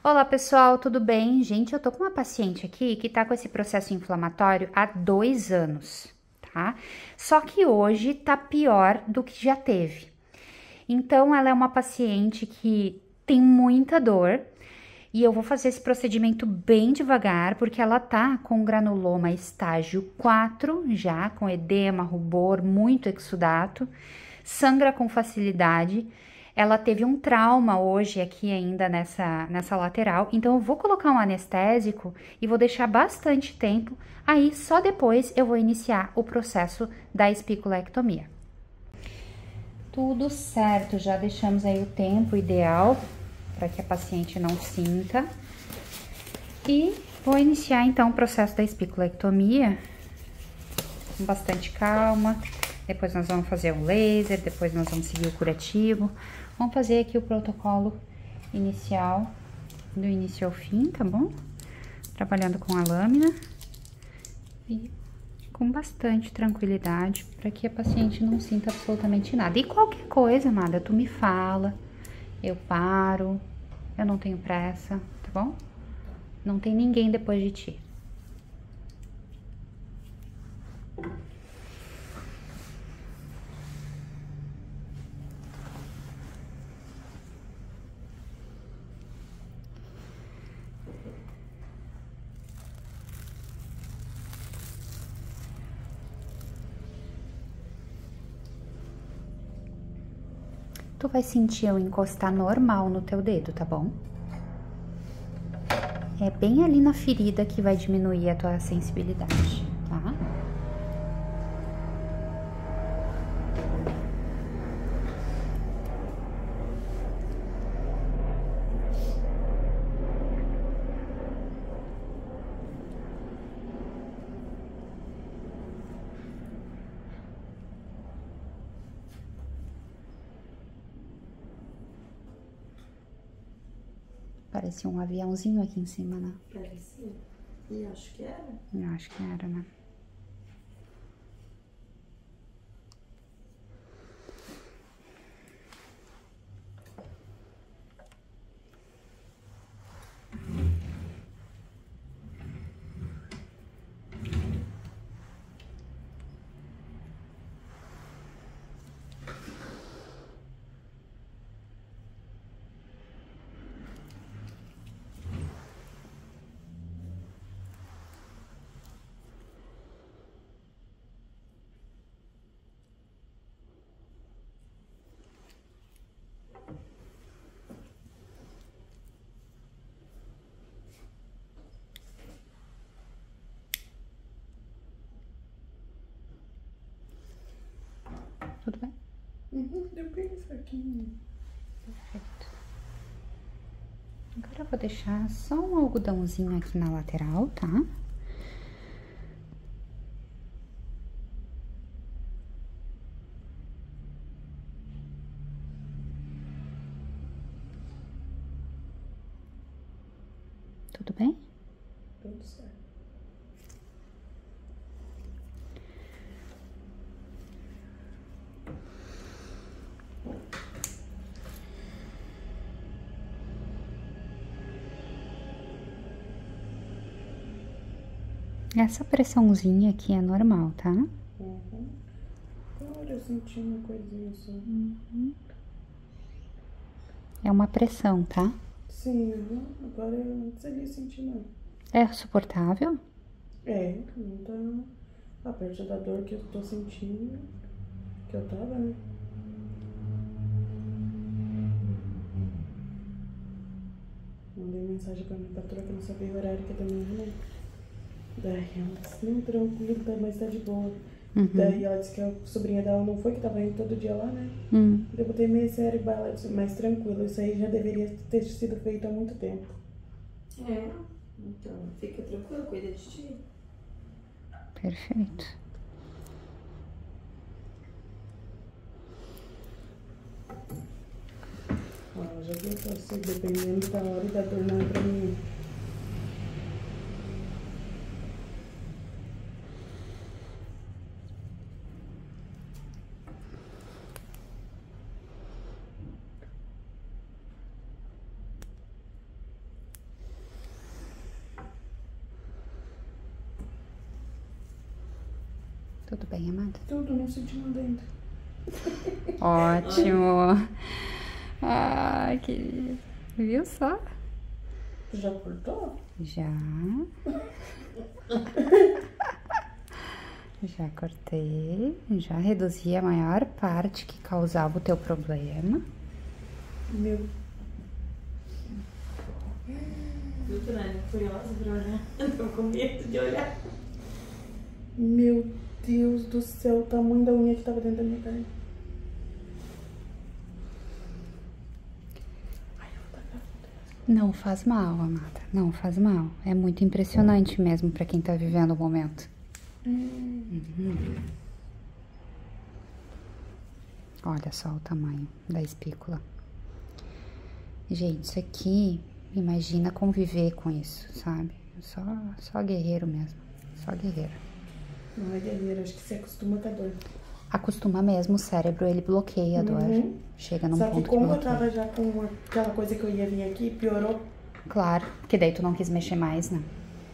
Olá pessoal, tudo bem? Gente, eu tô com uma paciente aqui que tá com esse processo inflamatório há 2 anos, tá? Só que hoje tá pior do que já teve. Então, ela é uma paciente que tem muita dor e eu vou fazer esse procedimento bem devagar, porque ela tá com granuloma estágio 4 já, com edema, rubor, muito exudato, sangra com facilidade. Ela teve um trauma hoje aqui ainda nessa lateral, então eu vou colocar um anestésico e vou deixar bastante tempo, aí só depois eu vou iniciar o processo da espiculectomia. Tudo certo, já deixamos aí o tempo ideal para que a paciente não sinta. E vou iniciar então o processo da espiculectomia com bastante calma. Depois nós vamos fazer um laser, depois nós vamos seguir o curativo. Vamos fazer aqui o protocolo inicial, do início ao fim, tá bom? Trabalhando com a lâmina e com bastante tranquilidade, para que a paciente não sinta absolutamente nada. E qualquer coisa, amada, tu me fala, eu paro, eu não tenho pressa, tá bom? Não tem ninguém depois de ti. Tu vai sentir eu encostar normal no teu dedo, tá bom? É bem ali na ferida que vai diminuir a tua sensibilidade, tá? Parecia um aviãozinho aqui em cima, né? Parecia. E acho que era. Eu acho que era, né? Tudo bem? Deu bem fraquinho. Perfeito. Agora eu vou deixar só um algodãozinho aqui na lateral, tá? Tudo bem? Tudo certo. Essa pressãozinha aqui é normal, tá? Agora eu senti uma coisinha só. É uma pressão, tá? Sim, agora eu não conseguia sentir não. É suportável? É, não tá a perto da dor que eu tô sentindo, que eu tava, né? Mandei mensagem pra minha patroa que eu não sabia o horário que é da minha irmã. Daí ela disse, não, tranquilo, mas tá de boa. Daí ela disse que a sobrinha dela não foi, que tava indo todo dia lá, né? Eu botei meio sério, ela disse, mas tranquilo, isso aí já deveria ter sido feito há muito tempo. É, então fica tranquilo, cuida de ti. Perfeito. Ó, já viu que assim, dependendo da hora e da dor não é pra mim. Tudo bem, amada? Tudo, não senti nada ainda. Ótimo. Ai, querida. Viu só? Já cortou? Já. Já cortei. Já reduzi a maior parte que causava o teu problema. Meu. Viu, Tânia? Curiosa pra olhar. Eu tô com medo de olhar. Meu Deus do céu, o tamanho da unha que tava dentro da minha carne. Não faz mal, amada. Não faz mal. É muito impressionante mesmo pra quem tá vivendo o momento. Olha só o tamanho da espícula. Gente, isso aqui, imagina conviver com isso, sabe? Só guerreiro mesmo. Só guerreiro. Não é guerreiro, acho que se acostuma com a dor. Acostuma mesmo, o cérebro, ele bloqueia a dor. Chega num Só que ponto que como eu bloqueia. tava já com aquela coisa que eu ia vir aqui, piorou. Claro, porque daí tu não quis mexer mais, né?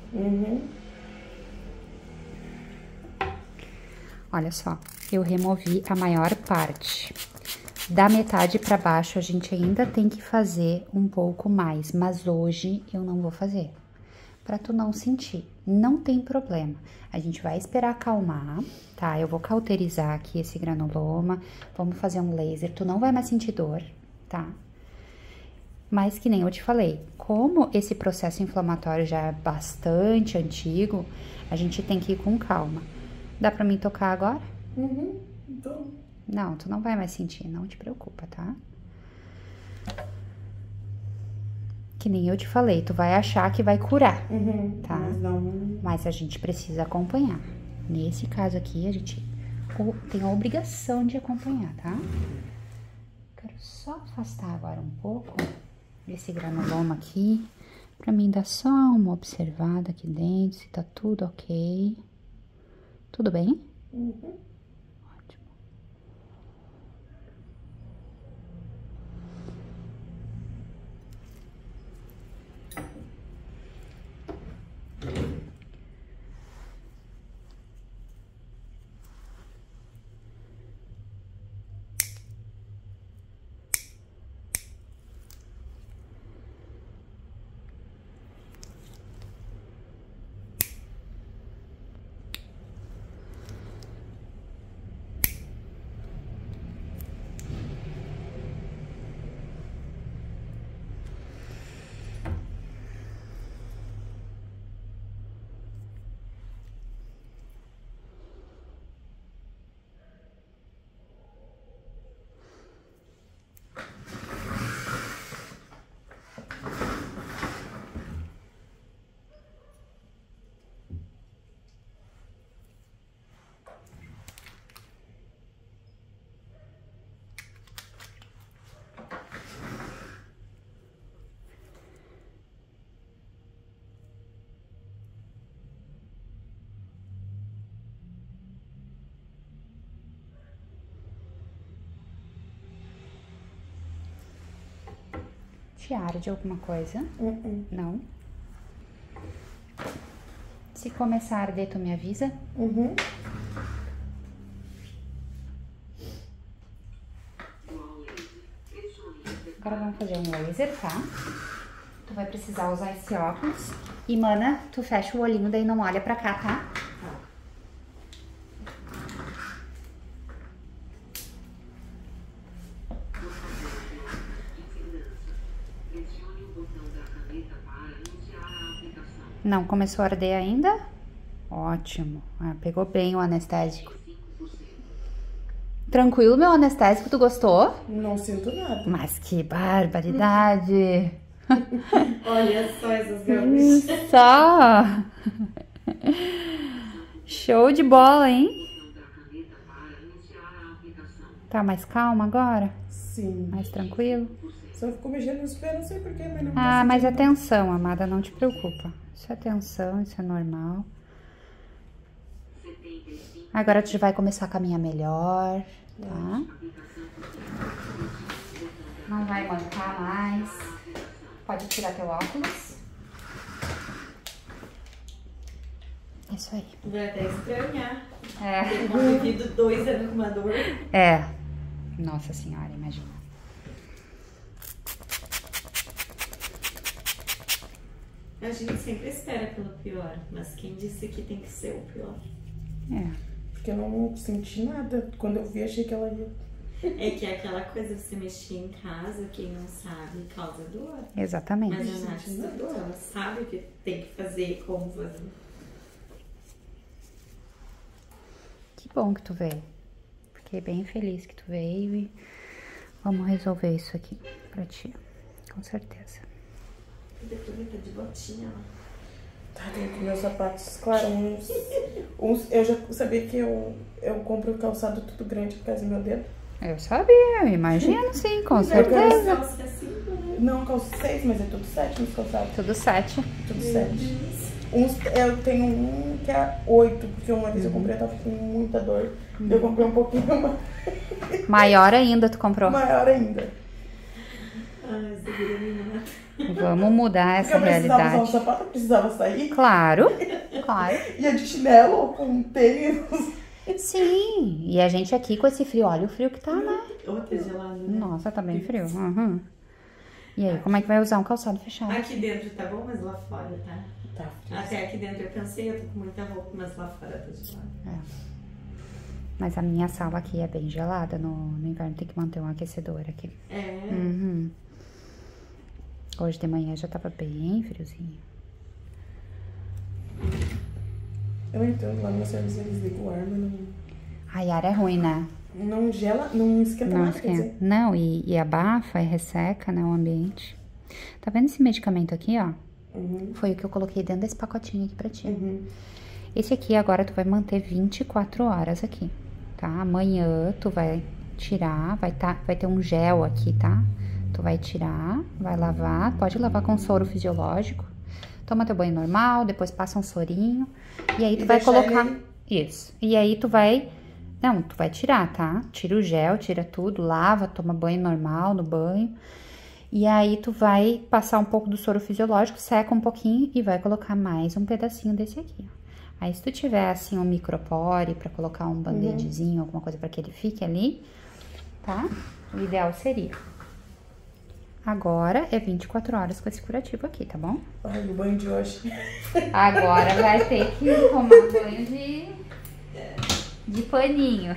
Olha só, eu removi a maior parte. Da metade pra baixo a gente ainda tem que fazer um pouco mais, mas hoje eu não vou fazer. Pra tu não sentir, não tem problema. A gente vai esperar acalmar, tá? Eu vou cauterizar aqui esse granuloma, vamos fazer um laser, tu não vai mais sentir dor, tá? Mas que nem eu te falei, como esse processo inflamatório já é bastante antigo, a gente tem que ir com calma. Dá pra mim tocar agora? Então. Não, tu não vai mais sentir, não te preocupa, tá? Que nem eu te falei, tu vai achar que vai curar, tá? Mas não. Mas a gente precisa acompanhar. Nesse caso aqui, a gente tem a obrigação de acompanhar, tá? Quero só afastar agora um pouco esse granuloma aqui, pra mim dar só uma observada aqui dentro, se tá tudo ok. Tudo bem? Ótimo. Te arde alguma coisa? Não? Se começar a arder, tu me avisa? Agora vamos fazer um laser, tá? Tu vai precisar usar esse óculos. E, mana, tu fecha o olhinho, daí não olha pra cá, tá? Não começou a arder ainda? Ótimo. Ah, pegou bem o anestésico. Tranquilo, meu anestésico? Tu gostou? Não sinto nada. Mas que barbaridade! Olha só essas gamas. Só! Show de bola, hein? Tá mais calma agora? Sim. Mais tranquilo? Só ficou mexendo nos pés, não sei porquê, mas não. Ah, mas é tensão, amada, não te preocupa. Isso é tensão, isso é normal. Agora tu já vai começar a caminhar melhor, tá? Não vai mancar mais. Pode tirar teu óculos. Isso aí. Vai até estranhar. Ter convivido 2 anos com uma dor. É. Nossa senhora, imagina. A gente sempre espera pelo pior, mas quem disse que tem que ser o pior? É. Porque eu não senti nada. Quando eu vi, achei que ela ia. É que é aquela coisa, você mexer em casa, quem não sabe, causa dor. Exatamente. Mas a Nath estudou, ela sabe o que tem que fazer e como fazer. Que bom que tu veio. Fiquei bem feliz que tu veio e vamos resolver isso aqui pra ti. Com certeza. E depois vai estar de botinha, ó. Tá, tenho com meus sapatos, claro, eu já sabia que eu compro calçado tudo grande por causa do meu dedo. Eu sabia, eu imagino sim, com certeza. Calça assim, né? Não, calço 6, mas é tudo 7 nos calçados. Tudo 7. Tudo 7. Eu tenho um que é 8, porque uma vez eu comprei, eu tava com muita dor. Eu comprei um pouquinho Maior ainda tu comprou. maior ainda. Ai, segura a menina. Vamos mudar essa Porque eu precisava usar um realidade. sapato, eu precisava sair. Claro, claro. Ia de chinelo, com tênis. Sim, e a gente aqui com esse frio, olha o frio que tá, né? Outra gelada, né? Nossa, tá bem frio. Uhum. E aí, como é que vai usar um calçado fechado? Aqui dentro tá bom, mas lá fora tá. Tá, frio. Até aqui dentro eu pensei, eu tô com muita roupa, mas lá fora tá gelado. É. Mas a minha sala aqui é bem gelada, no inverno tem que manter um aquecedor aqui. É. Uhum. Hoje de manhã já tava bem friozinho. Eu entendo, lá no meu serviço eles ligam o ar, mas Ai, ar é ruim, né? não gela, não esquenta Não nada, quer dizer. esquenta. Não, e abafa, e resseca, né, o ambiente. Tá vendo esse medicamento aqui, ó? Uhum. Foi o que eu coloquei dentro desse pacotinho aqui pra ti. Uhum. Esse aqui agora tu vai manter 24 horas aqui, tá? Amanhã tu vai tirar, vai ter um gel aqui, tá? Tu vai tirar, vai lavar, pode lavar com soro fisiológico. Toma teu banho normal, depois passa um sorinho. E aí tu vai deixar colocar... ele- Isso. E aí tu vai... Não, tu vai tirar, tá? Tira o gel, tira tudo, lava, toma banho normal no banho. E aí tu vai passar um pouco do soro fisiológico, seca um pouquinho e vai colocar mais um pedacinho desse aqui, ó. Aí se tu tiver assim um micropore pra colocar um band-aidzinho, alguma coisa pra que ele fique ali, tá? O ideal seria. Agora é 24 horas com esse curativo aqui, tá bom? Ai, o banho de hoje. Agora vai ter que tomar banho de paninho.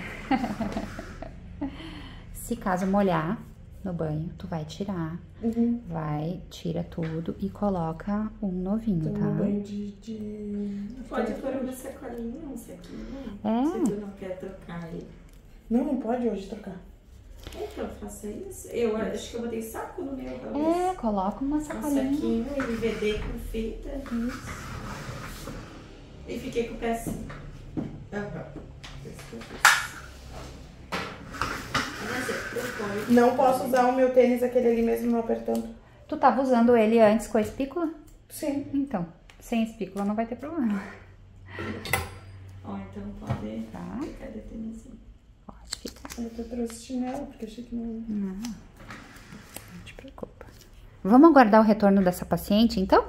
Se caso molhar no banho, tu vai tirar, Uhum. tira tudo e coloca um novinho, Então, um tá? banho de... Pode pôr uma sacolinha, um saquinho. É. Se tu não quer trocar ele. Não pode hoje trocar. Então, faça isso. Eu acho que eu botei saco no meu, talvez. É, coloca uma Um sacolinha. saquinho e vedei com fita. E fiquei com o pé assim. Aham. Isso que eu fiz. Mas eu proponho. Não posso usar o meu tênis, aquele ali mesmo, não apertando. Tu tava usando ele antes com a espícula? Sim. Então, sem espícula não vai ter problema. Ó, então pode Tá. ficar detendo assim. Pode ficar. Eu até trouxe chinelo, porque achei que não... Não te preocupa. Vamos aguardar o retorno dessa paciente, então?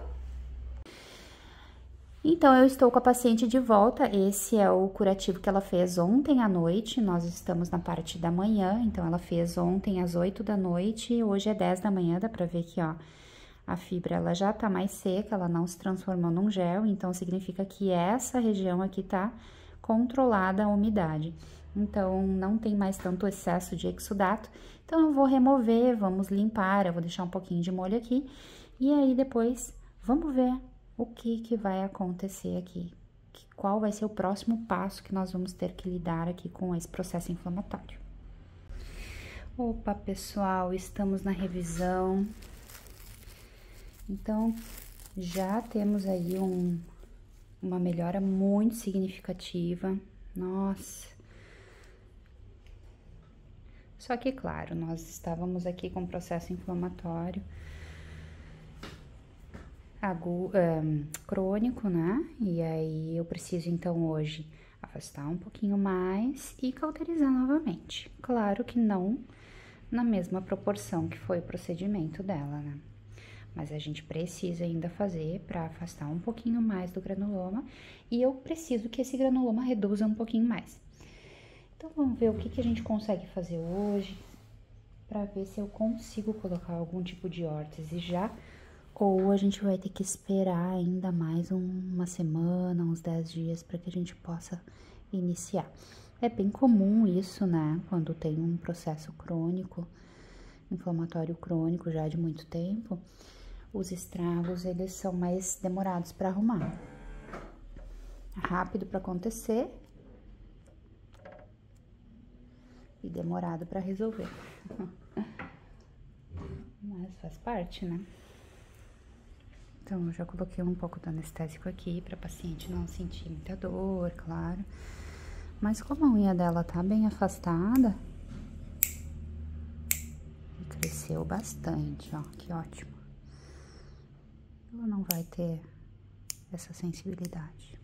Então, eu estou com a paciente de volta. Esse é o curativo que ela fez ontem à noite. Nós estamos na parte da manhã, então ela fez ontem às 8 da noite. Hoje é 10 da manhã, dá pra ver que, ó, a fibra ela já tá mais seca, ela não se transformou num gel. Então, significa que essa região aqui tá controlada a umidade. Então, não tem mais tanto excesso de exudato. Então, eu vou remover, vamos limpar, eu vou deixar um pouquinho de molho aqui. E aí, depois, vamos ver o que vai acontecer aqui. Qual vai ser o próximo passo que nós vamos ter que lidar aqui com esse processo inflamatório. Opa, pessoal, estamos na revisão. Então, já temos aí uma melhora muito significativa. Nossa! Só que, claro, nós estávamos aqui com processo inflamatório crônico, né? E aí eu preciso, então, hoje afastar um pouquinho mais e cauterizar novamente. Claro que não na mesma proporção que foi o procedimento dela, né? Mas a gente precisa ainda fazer para afastar um pouquinho mais do granuloma. E eu preciso que esse granuloma reduza um pouquinho mais. Então, vamos ver o que a gente consegue fazer hoje para ver se eu consigo colocar algum tipo de órtese já. Ou a gente vai ter que esperar ainda mais uma semana, uns 10 dias, para que a gente possa iniciar. É bem comum isso, né? Quando tem um processo crônico, inflamatório crônico já de muito tempo, os estragos, eles são mais demorados para arrumar. Rápido para acontecer e demorado para resolver. Mas faz parte, né? Então, eu já coloquei um pouco do anestésico aqui para a paciente não sentir muita dor, claro. Mas como a unha dela tá bem afastada, cresceu bastante, ó, que ótimo. Ela não vai ter essa sensibilidade.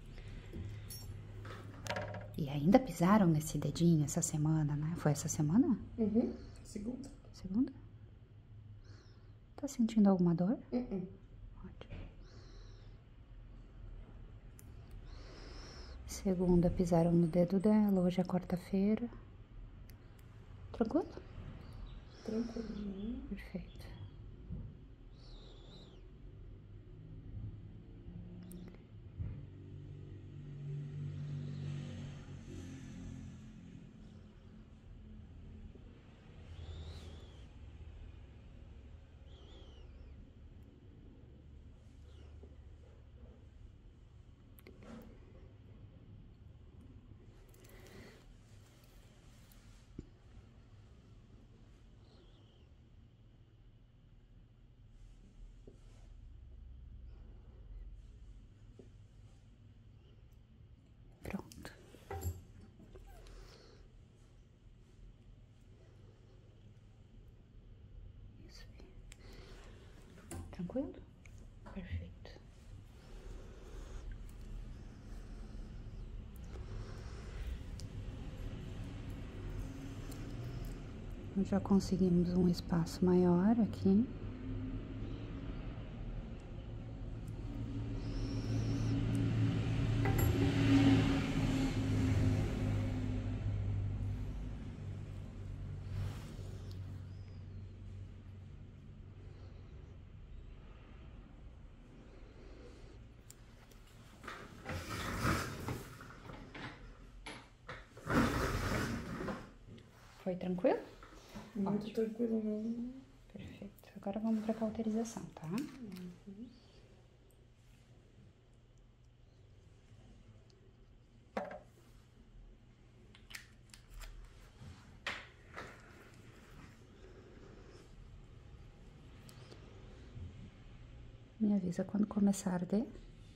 E ainda pisaram nesse dedinho essa semana, né? Foi essa semana? Uhum, segunda. Segunda? Tá sentindo alguma dor? Ótimo. Segunda pisaram no dedo dela, hoje é quarta-feira. Tranquilo? Tranquilo. Perfeito. Pronto. Isso aí. Tranquilo? Perfeito. Já conseguimos um espaço maior aqui. Foi tranquilo? Muito Ótimo. tranquilo, não. Perfeito. Agora vamos para a cauterização, tá? Me avisa quando começar a arder.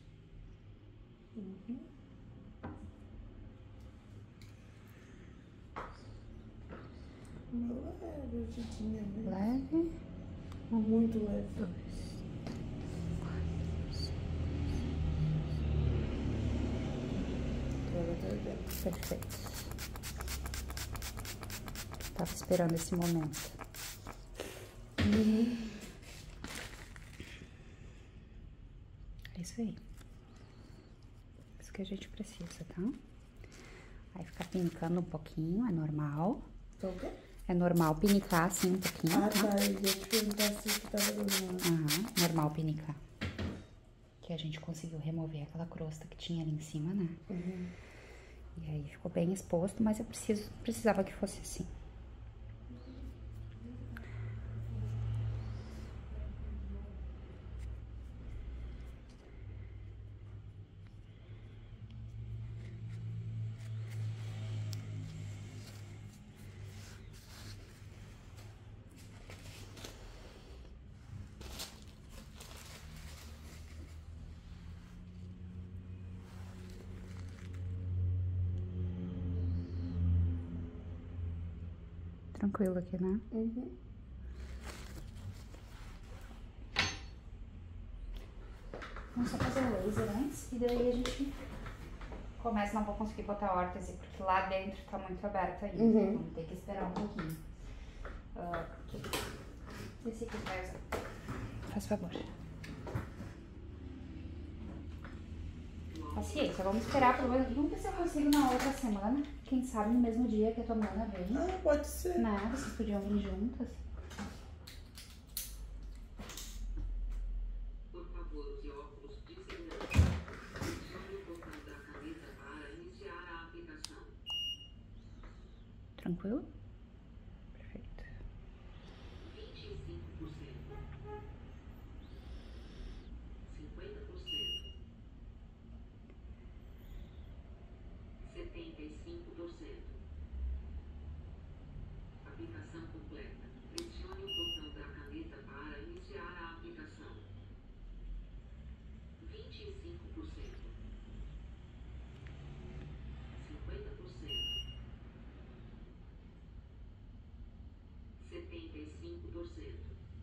Uma leve agitadinha mesmo. Leve. Muito leve. 2, 4, 5. Perfeito. Tava esperando esse momento. É isso aí. Isso que a gente precisa, tá? Aí ficar pinicando um pouquinho, é normal. Tá o quê? É normal pinicar assim um pouquinho, Ah, tá? tá. Eu ia te perguntar se tava doendo. Aham, normal pinicar. Que a gente conseguiu remover aquela crosta que tinha ali em cima, né? E aí ficou bem exposto, mas eu precisava que fosse assim. Tranquilo aqui, né? Vamos só fazer o laser antes e daí a gente começa. Não vou conseguir botar órtese porque lá dentro tá muito aberto ainda. Vamos ter que esperar um pouquinho. Se você quiser faz favor. Paciência, vamos esperar pelo menos. Vamos ver se eu consigo na outra semana. Quem sabe no mesmo dia que a tua mana vem. Ah, pode ser. Né? Vocês podiam vir juntas. Por favor, use óculos de segurança. Pressione o botão da caneta para iniciar a aplicação. Tranquilo? Perfeito. 25%. 50%. 75%. Aplicação completa. Pressione o botão da caneta para iniciar a aplicação. 25%. 50%. 75%.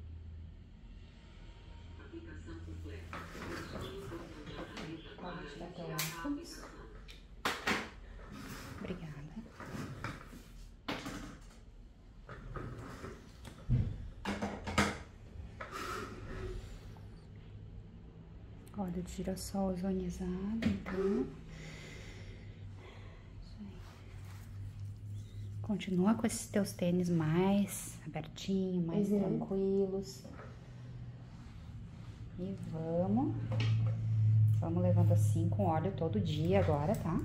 Aplicação completa. Pressione o botão da caneta para iniciar a aplicação. Obrigada. Óleo de girassol ozonizado, então. Isso aí. Continua com esses teus tênis mais abertinhos, mais tranquilos. E vamos levando assim com óleo todo dia agora, tá?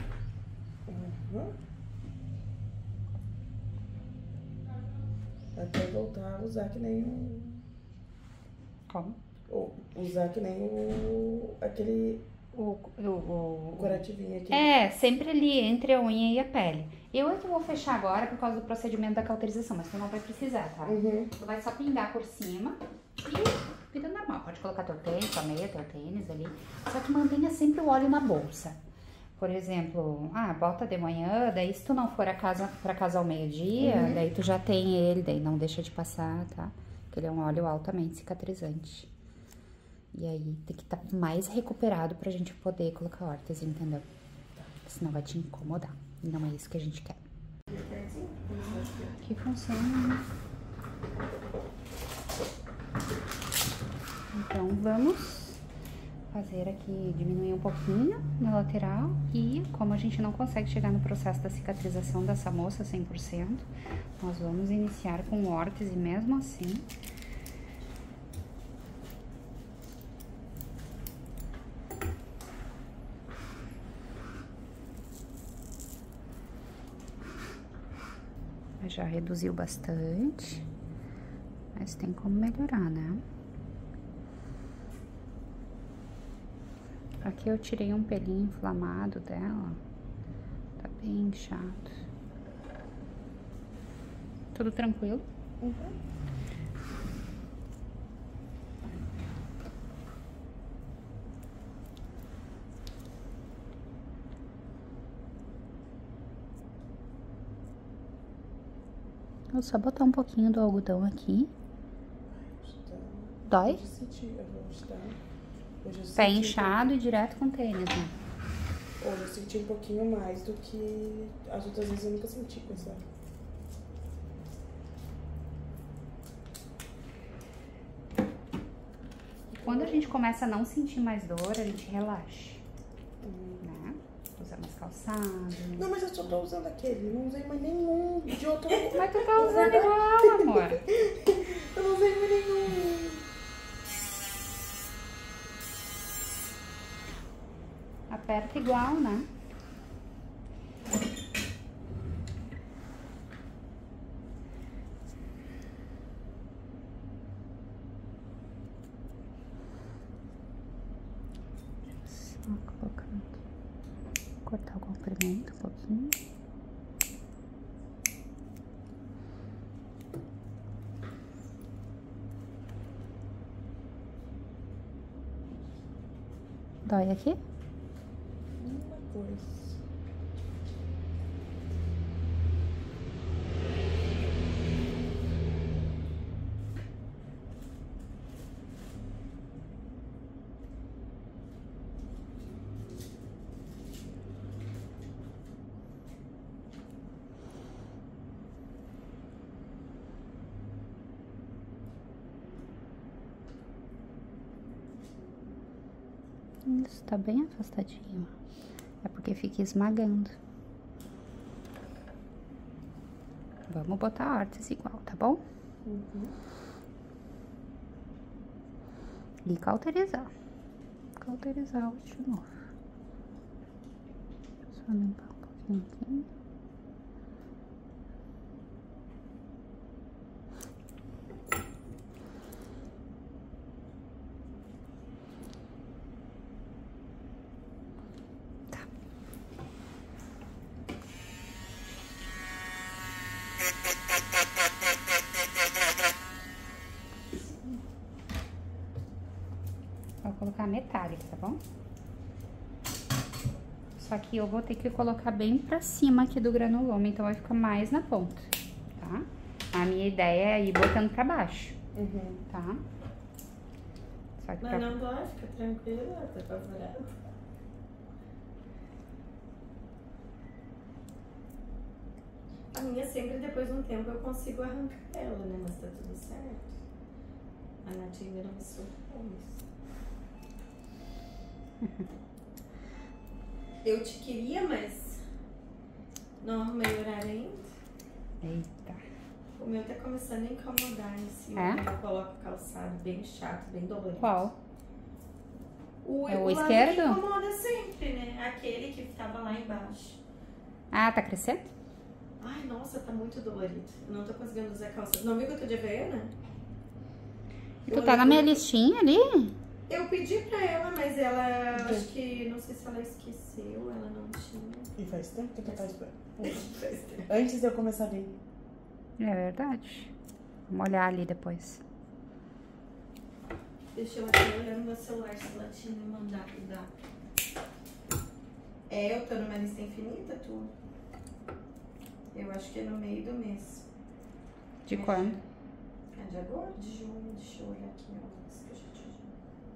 Até voltar a usar que nem o... Como? Ou usar que nem o... aquele... O curativinho aqui. É, sempre ali entre a unha e a pele. Eu é que vou fechar agora por causa do procedimento da cauterização, mas tu não vai precisar, tá? Tu vai só pingar por cima e vida normal. Pode colocar teu tênis, tua meia, teu tênis ali. Só que mantenha sempre o óleo na bolsa. Por exemplo, bota de manhã, daí se tu não for pra casa ao meio-dia, daí tu já tem ele, daí não deixa de passar, tá? Porque ele é um óleo altamente cicatrizante. E aí tem que estar mais recuperado pra gente poder colocar órtese, entendeu? Senão vai te incomodar. E não é isso que a gente quer. Que funciona, né? Então vamos fazer aqui, diminuir um pouquinho na lateral. E como a gente não consegue chegar no processo da cicatrização dessa moça 100%, nós vamos iniciar com órtese mesmo assim. Já reduziu bastante, mas tem como melhorar, né? Aqui eu tirei um pelinho inflamado dela, tá bem inchado. Tudo tranquilo? Vou só botar um pouquinho do algodão aqui. Dói? Pé inchado e direto com tênis, né? Hoje eu senti um pouquinho mais do que as outras vezes eu nunca senti com essa. Quando a gente começa a não sentir mais dor, a gente relaxa. Né? Usar mais calçado. Não, mas eu só tô usando aquele. Não usei mais nenhum de outro. Mas tu tá usando igual, amor. Eu não usei mais nenhum. Aperta igual, né? Só colocando aqui. Cortar o comprimento um pouquinho. Dói aqui? Uma coisa. Isso, tá bem afastadinho. É porque fica esmagando. Vamos botar a ártese igual, tá bom? E cauterizar. Cauterizar de novo. Só limpar um pouquinho aqui. Vou colocar metálica, tá bom? Só que eu vou ter que colocar bem pra cima aqui do granuloma, então vai ficar mais na ponta, tá? A minha ideia é ir botando pra baixo, tá? Só que Mas não dói, fica tranquila, tá apavorada. A minha sempre, depois de um tempo, eu consigo arrancar ela, né? Mas tá tudo certo. A Nath ainda não me soltou isso. Eu te queria, mas não arrumei horário ainda. Eita. O meu tá começando a incomodar esse É? Eu coloco calçado bem chato, bem dolorido. Qual? É o lado esquerdo? que incomoda sempre, né? Aquele que tava lá embaixo. Ah, tá crescendo? Ai, nossa, tá muito dolorido. Eu não tô conseguindo usar calça. Não viu que eu tô de Havaiana? E tu tá na minha listinha ali? Eu pedi pra ela, mas ela, acho que, não sei se ela esqueceu, ela não tinha. E faz tempo que tu faz. Faz tempo. Antes de eu começar a vir. É verdade. Vamos olhar ali depois. Deixa eu até olhar no meu celular se ela tinha me mandado dar. É, eu tô numa lista infinita, tu. Eu acho que é no meio do mês. De quando? É de agora? De junho. Deixa eu olhar aqui, ó. Que eu já te digo.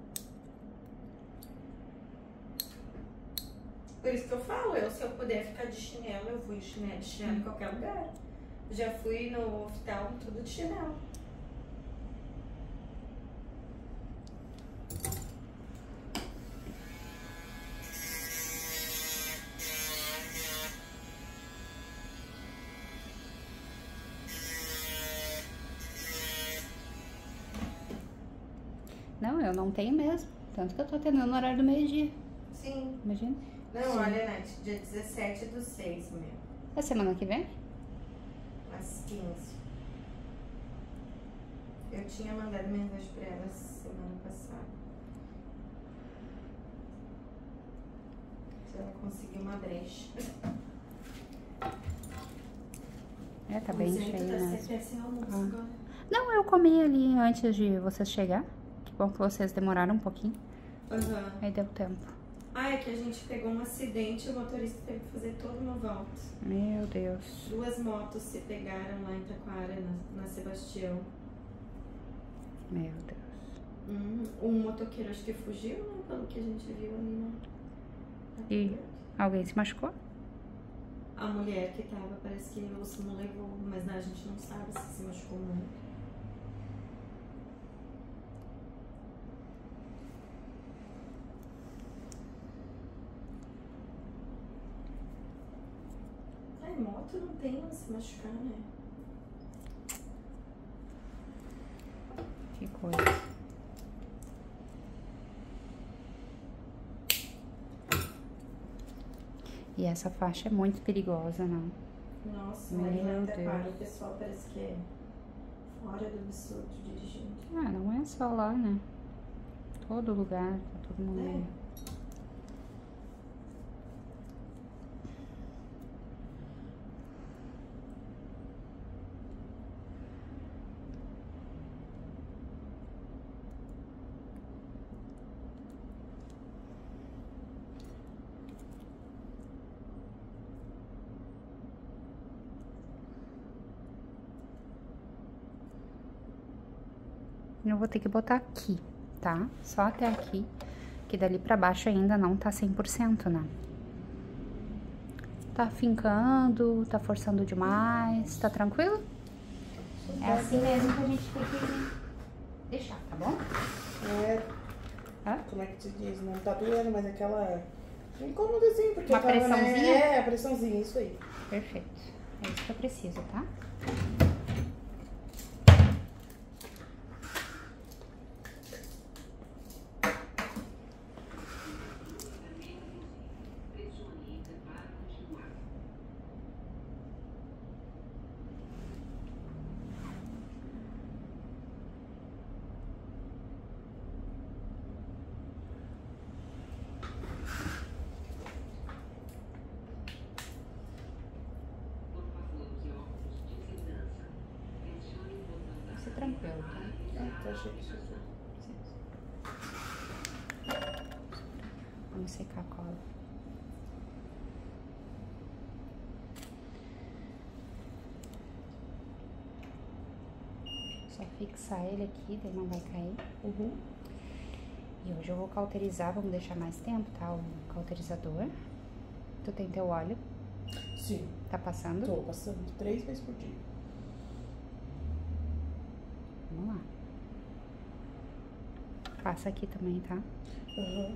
Por isso que eu falo, se eu puder ficar de chinelo, eu vou de chinelo em qualquer lugar. Já fui no hospital, tudo de chinelo. Não, eu não tenho mesmo. Tanto que eu tô atendendo no horário do meio-dia. Sim. Imagina. Não, Sim. olha, Nath, dia 17/6, meu. É semana que vem? Às 15. Eu tinha mandado mensagem pra ela semana passada. Se ela conseguir uma brecha. É, tá bem cheio, Tá né? sempre sem almoço agora. Não, eu comi ali antes de vocês chegar. Que bom que vocês demoraram um pouquinho. Aham. Aí deu tempo. Ah, é que a gente pegou um acidente e o motorista teve que fazer toda uma volta. Meu Deus. 2 motos se pegaram lá em Taquara, na Sebastião. Meu Deus. Um motoqueiro acho que fugiu, né? Pelo que a gente viu ali na E alguém se machucou? A mulher que tava, parece que o SAMU levou, mas a gente não sabe se machucou muito. Ai, moto não tem onde se machucar, né? Que coisa. E essa faixa é muito perigosa, não? Nossa, Meu mas até Deus. para, o pessoal parece que é fora do absurdo dirigindo. Ah, não é só lá, né? Todo lugar, tá todo mundo meio. Eu vou ter que botar aqui, tá? Só até aqui, que dali pra baixo ainda não tá 100%, né? Tá fincando, tá forçando demais, tá tranquilo? É assim mesmo que a gente tem que deixar, tá bom? É, Hã? Como é que te diz? Não tá doendo, mas aquela... incômodozinho, porque Uma eu tava, pressãozinha? né? É, a pressãozinha, isso aí. Perfeito. É isso que eu preciso, tá? Vai ser tranquilo, tá? Ah, tá achei que isso... Vamos secar a cola. Só fixar ele aqui, daí não vai cair. Uhum. E hoje eu vou cauterizar, vamos deixar mais tempo, tá? O cauterizador. Tu tem teu óleo? Sim. Tá passando? Tô passando 3 vezes por dia. Vamos lá. Passa aqui também, tá? Aham.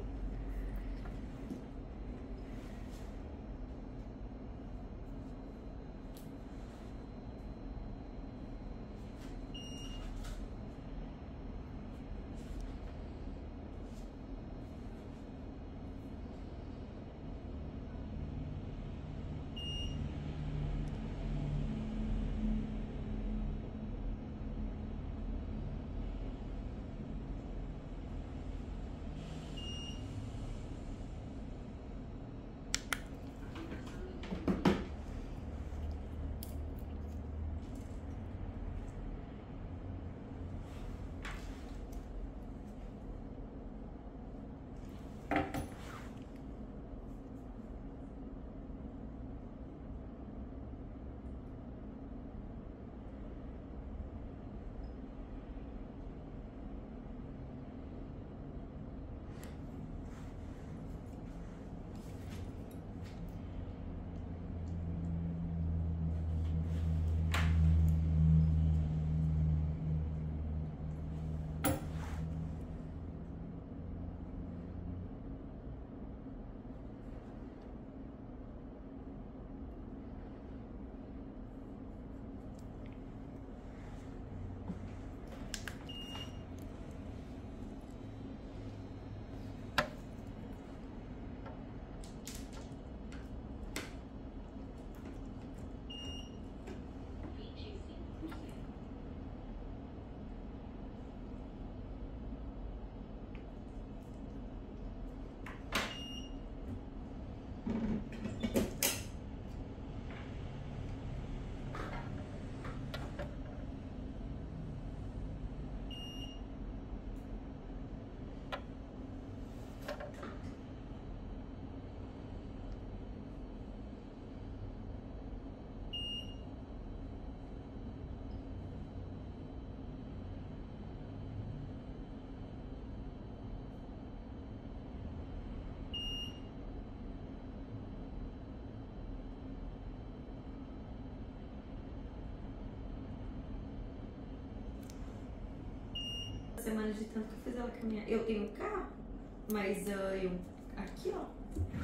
Semana de tanto que eu fiz ela caminhar. Eu tenho um carro, mas eu aqui, ó.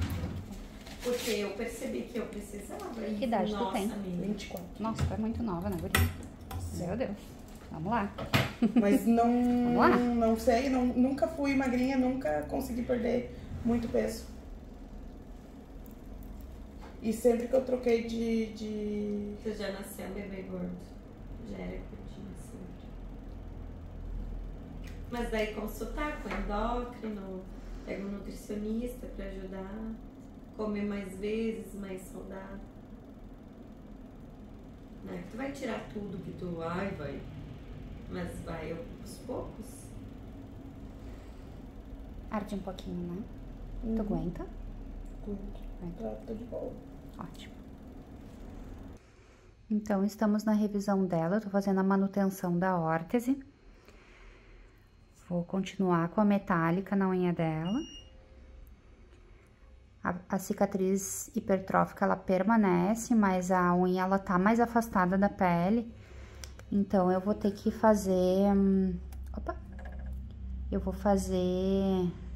Porque eu percebi que eu precisava. Que idade tu tem? Amiga. 24. Nossa, tu é muito nova, né, guria? Meu Deus. Vamos lá. Mas não... Vamos lá? Não sei, nunca fui magrinha, nunca consegui perder muito peso. E sempre que eu troquei de... Você já nasceu um bebê gordo. Já era curtinho sempre. Mas daí consultar com endócrino, pega um nutricionista pra ajudar. Comer mais vezes, mais saudável. Não é que tu vai tirar tudo que tu vai. Mas vai aos poucos. Arde um pouquinho, né? Tu aguenta? Tá de boa. Ótimo. Então, estamos na revisão dela. Eu tô fazendo a manutenção da órtese. Vou continuar com a metálica na unha dela. A cicatriz hipertrófica, ela permanece, mas a unha, ela tá mais afastada da pele. Então, eu vou ter que fazer... Eu vou fazer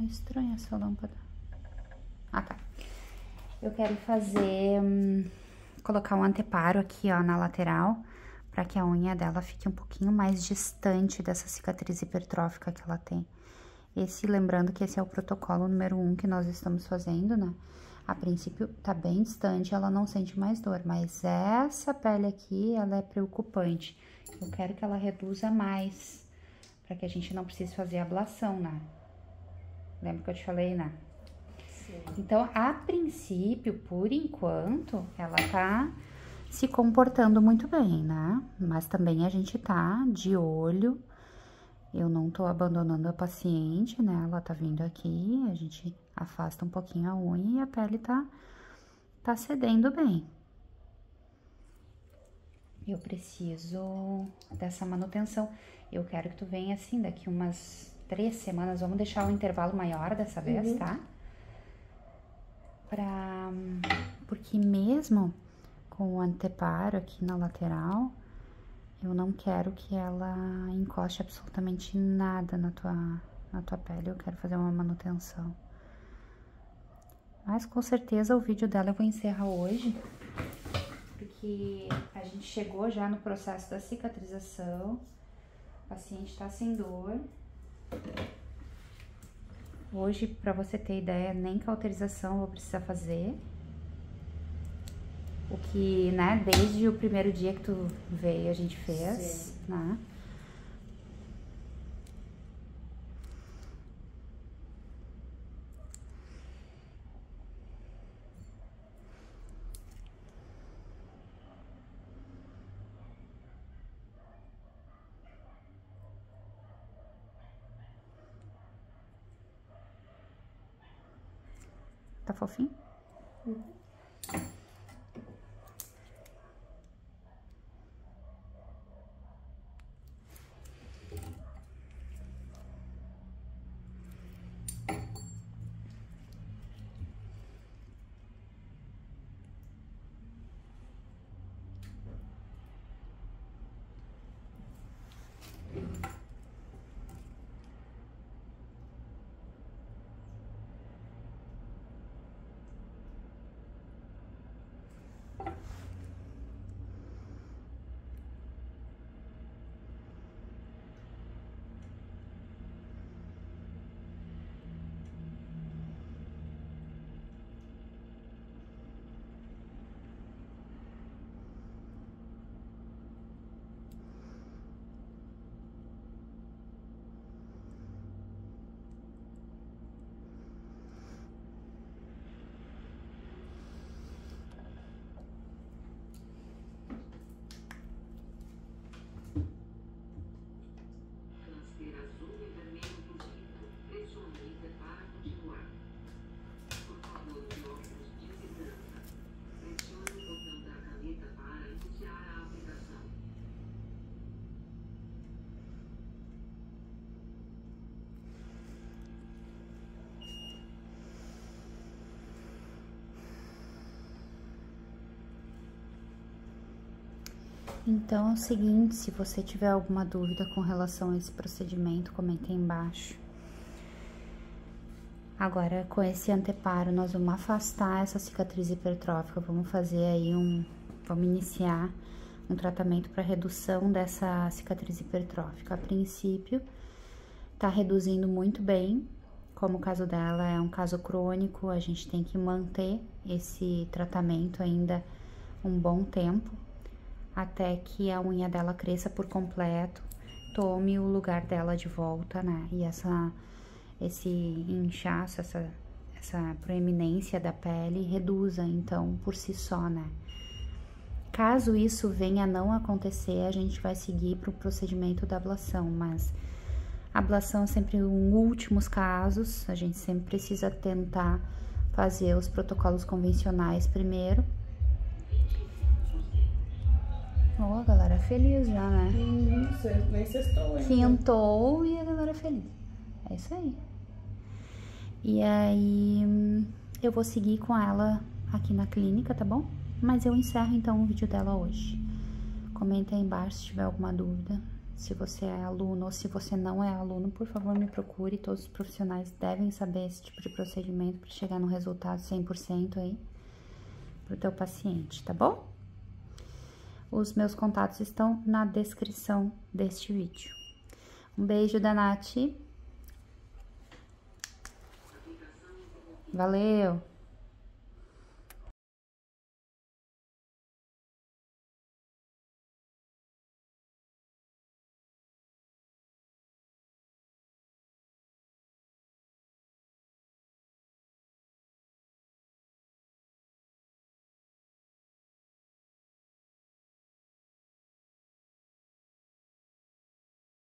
É estranha essa lâmpada. Ah, tá. Eu quero fazer... colocar um anteparo aqui, ó, na lateral, pra que a unha dela fique um pouquinho mais distante dessa cicatriz hipertrófica que ela tem. Lembrando que esse é o protocolo número 1 que nós estamos fazendo, né? A princípio tá bem distante, ela não sente mais dor, mas essa pele aqui, ela é preocupante. Eu quero que ela reduza mais, pra que a gente não precise fazer ablação, né? Lembra que eu te falei, né? Sim. Então, a princípio, por enquanto, ela tá se comportando muito bem, né? Mas também a gente tá de olho. Eu não tô abandonando a paciente, né? Ela tá vindo aqui, a gente afasta um pouquinho a unha e a pele tá cedendo bem. Eu preciso dessa manutenção. Eu quero que tu venha assim, daqui umas 3 semanas. Vamos deixar um intervalo maior dessa vez, tá? Porque mesmo com o anteparo aqui na lateral, eu não quero que ela encoste absolutamente nada na tua pele. Eu quero fazer uma manutenção. Mas com certeza o vídeo dela eu vou encerrar hoje, porque a gente chegou já no processo da cicatrização. O paciente tá sem dor. Hoje, pra você ter ideia, nem cauterização eu vou precisar fazer. O que, né, desde o primeiro dia que tu veio a gente fez, sim, né? Tá fofinho? Então é o seguinte, se você tiver alguma dúvida com relação a esse procedimento, comente aí embaixo. Agora, com esse anteparo, nós vamos afastar essa cicatriz hipertrófica, vamos fazer aí vamos iniciar um tratamento para redução dessa cicatriz hipertrófica. A princípio, tá reduzindo muito bem, como o caso dela é um caso crônico, a gente tem que manter esse tratamento ainda um bom tempo, até que a unha dela cresça por completo, tome o lugar dela de volta, né? E esse inchaço, essa proeminência da pele reduza, então, por si só, né? Caso isso venha a não acontecer, a gente vai seguir para o procedimento da ablação, mas a ablação é sempre em últimos casos, a gente sempre precisa tentar fazer os protocolos convencionais primeiro. Ó, a galera feliz já, né? Nem sextou ainda. Quintou e a galera feliz. É isso aí. E aí, eu vou seguir com ela aqui na clínica, tá bom? Mas eu encerro então o vídeo dela hoje. Comenta aí embaixo se tiver alguma dúvida. Se você é aluno ou se você não é aluno, por favor, me procure. Todos os profissionais devem saber esse tipo de procedimento para chegar no resultado 100% aí pro teu paciente, tá bom? Os meus contatos estão na descrição deste vídeo. Um beijo da Nath. Valeu!